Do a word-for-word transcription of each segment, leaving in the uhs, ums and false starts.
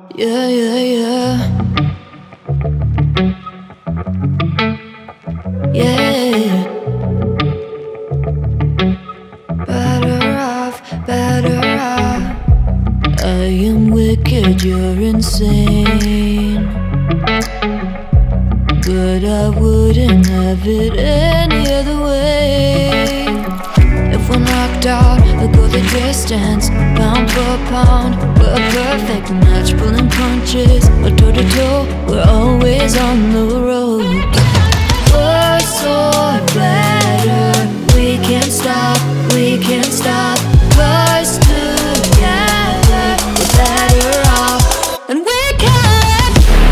Yeah, yeah, yeah. Yeah. Better off, better off. I am wicked, you're insane, but I wouldn't have it any other way. If we're knocked out, we'll go the distance, pound for pound. We're a perfect match, pulling punches. We're toe to toe, we're always on the road. We're so better, we can't stop, we can't stop. 'Cause together we're better off, and we can.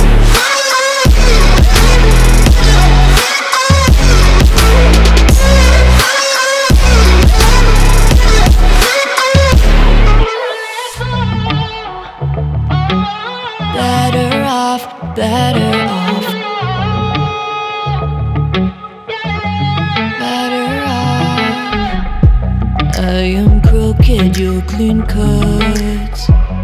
Better off, better off. Better off. I am crooked, you're clean cut.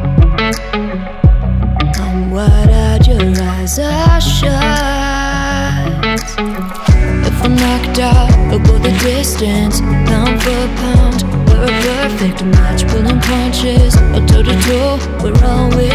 I'm wide-eyed, your eyes are shut. If we're knocked out, we'll go the distance, pound for pound. We're a perfect match, pulling punches. Or toe to toe, we're always